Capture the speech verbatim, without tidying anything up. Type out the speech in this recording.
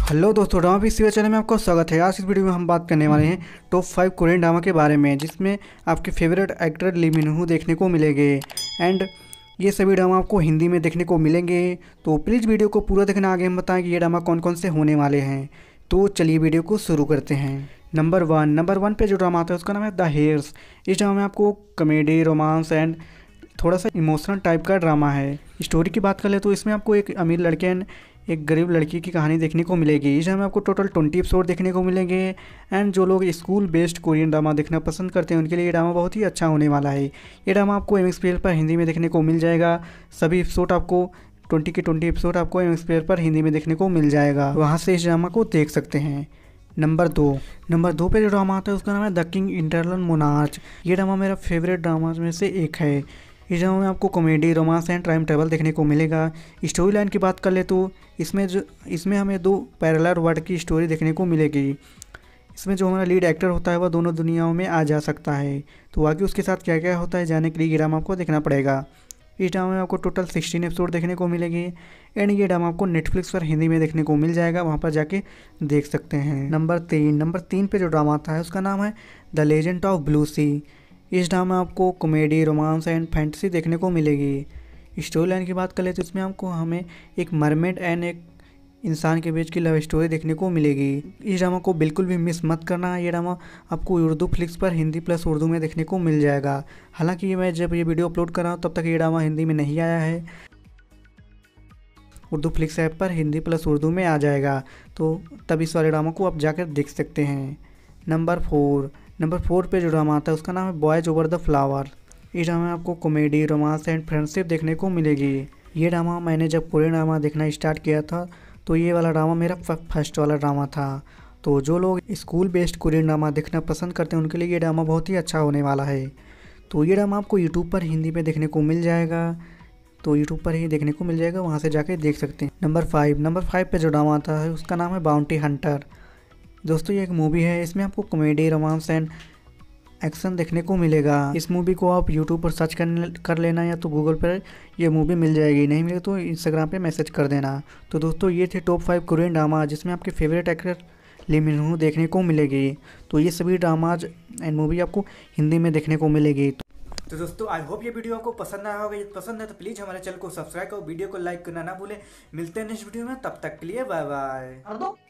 Hello दोस्तों, drama piece channel में आपका स्वागत है। आज इस वीडियो में हम बात करने वाले हैं टॉप फाइव कोरियन ड्रामा के बारे में, जिसमें आपके फेवरेट एक्टर ली मिन हो देखने को मिलेंगे एंड ये सभी ड्रामा आपको हिंदी में देखने को मिलेंगे। तो प्लीज़ वीडियो को पूरा देखना, आगे हम बताएं कि ये ड्रामा कौन कौन से होने वाले हैं। तो चलिए वीडियो को शुरू करते हैं। नंबर वन नंबर वन पे जो ड्रामा आता है उसका नाम है द हेयर्स। इस ड्रामा में आपको कॉमेडी, रोमांस एंड थोड़ा सा इमोशनल टाइप का ड्रामा है। स्टोरी की बात कर ले तो इसमें आपको एक अमीर लड़के एंड एक गरीब लड़की की कहानी देखने को मिलेगी। इस ड्रामा में आपको टोटल ट्वेंटी एपिसोड देखने को मिलेंगे एंड जो लोग स्कूल बेस्ड कोरियन ड्रामा देखना पसंद करते हैं उनके लिए ये ड्रामा बहुत ही अच्छा होने वाला है। ये ड्रामा आपको एम एक्स प्लेयर पर हिंदी में देखने को मिल जाएगा। सभी एपिसोड आपको ट्वेंटी के ट्वेंटी एपिसोड आपको एम एक्स प्लेयर पर हिंदी में देखने को मिल जाएगा, वहाँ से इस ड्रामा को देख सकते हैं। नंबर दो नंबर दो पे जो ड्रामा आता है उसका नाम है द किंग इंटरनल मोनार्च। ये ड्रामा मेरा फेवरेट ड्रामा में से एक है। इस ड्रामा में आपको comedy, romance and time travel देखने को मिलेगा। स्टोरी लाइन की बात कर ले तो इसमें जो इसमें हमें दो पैरेलल वर्ल्ड की स्टोरी देखने को मिलेगी। इसमें जो हमारा लीड एक्टर होता है वह दोनों दुनियाओं में आ जा सकता है। तो आगे उसके साथ क्या क्या होता है जानने के लिए ये ड्रामा आपको देखना पड़ेगा। इस ड्रामा में आपको टोटल सिक्सटीन एपिसोड देखने को मिलेगी एंड ये ड्रामा आपको नेटफ्लिक्स पर हिंदी में देखने को मिल जाएगा, वहाँ पर जाके देख सकते हैं। नंबर तीन नंबर तीन पे जो ड्रामा आता है उसका नाम है the Legend of Blue Sea. इस ड्रामा में आपको कॉमेडी, रोमांस एंड फैंटेसी देखने को मिलेगी। स्टोरी लाइन की बात करें तो इसमें आपको हमें एक मरमेड एंड एक इंसान के बीच की लव स्टोरी देखने को मिलेगी। इस ड्रामा को बिल्कुल भी मिस मत करना। ये ड्रामा आपको उर्दू फ्लिक्स पर हिंदी प्लस उर्दू में देखने को मिल जाएगा। हालांकि मैं जब ये वीडियो अपलोड कर रहा हूँ तब तक ये ड्रामा हिंदी में नहीं आया है। उर्दू फ्लिक्स ऐप पर हिंदी प्लस उर्दू में आ जाएगा, तो तब इस वाले ड्रामा को आप जाकर देख सकते हैं। नंबर फोर नंबर फोर पे जो ड्रामा आता है उसका नाम है बॉयज ओवर द फ्लावर। इस ड्रामा में आपको कॉमेडी, रोमांस एंड फ्रेंडशिप देखने को मिलेगी। ये ड्रामा मैंने जब कोरियन ड्रामा देखना स्टार्ट किया था तो ये वाला ड्रामा मेरा फर्स्ट वाला ड्रामा था। तो जो लोग स्कूल बेस्ड कोरियन ड्रामा देखना पसंद करते हैं उनके लिए ये ड्रामा बहुत ही अच्छा होने वाला है। तो ये ड्रामा आपको यूट्यूब पर हिंदी में देखने को मिल जाएगा, तो यूट्यूब पर ही देखने को मिल जाएगा, वहाँ से जाके देख सकते हैं। नंबर फाइव नंबर फाइव पे जो ड्रामा आता है उसका नाम है बाउंटी हंटर। दोस्तों ये एक मूवी है, इसमें आपको कॉमेडी, रोमांस एंड एक्शन देखने को मिलेगा। इस मूवी को आप यूट्यूब पर सर्च कर कर लेना या तो गूगल पर ये मूवी मिल जाएगी, नहीं मिले तो इंस्टाग्राम पे मैसेज कर देना। तो दोस्तों ये थे टॉप फाइव कोरियन ड्रामा जिसमें आपके फेवरेट एक्टर ली मिन हो देखने को मिलेगी। तो ये सभी ड्रामाज एंड मूवी आपको हिंदी में देखने को मिलेगी। तो दोस्तों आई होप ये वीडियो आपको पसंद आया होगा। यदि पसंद है तो प्लीज़ हमारे चैनल को सब्सक्राइब करो, वीडियो को लाइक करना ना भूलें। मिलते हैं नेक्स्ट वीडियो में, तब तक के लिए बाय बाय।